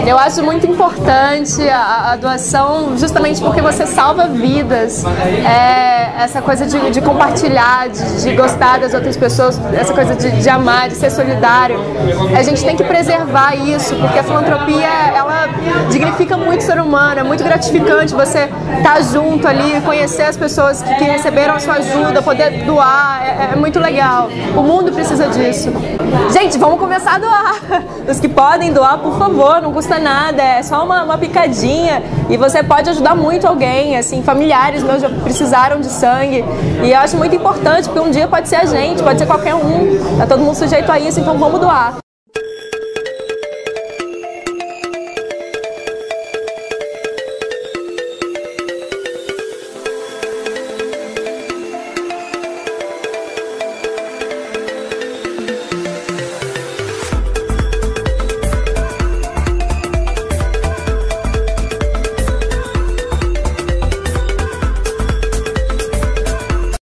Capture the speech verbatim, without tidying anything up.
Eu acho muito importante a, a doação justamente porque você salva vidas. É, essa coisa de, de compartilhar, de, de gostar das outras pessoas, essa coisa de, de amar, de ser solidário. A gente tem que preservar isso, porque a filantropia, ela dignifica muito o ser humano, é muito gratificante você estar junto ali, conhecer as pessoas que, que receberam a sua ajuda, poder doar, é, é muito legal. O mundo precisa disso. Gente, vamos começar a doar. Os que podem doar, por favor, não custa nada, é só uma, uma picadinha e você pode ajudar muito alguém, assim, familiares meus já precisaram de sangue e eu acho muito importante, porque um dia pode ser a gente, pode ser qualquer um, tá todo mundo sujeito a isso, então vamos doar.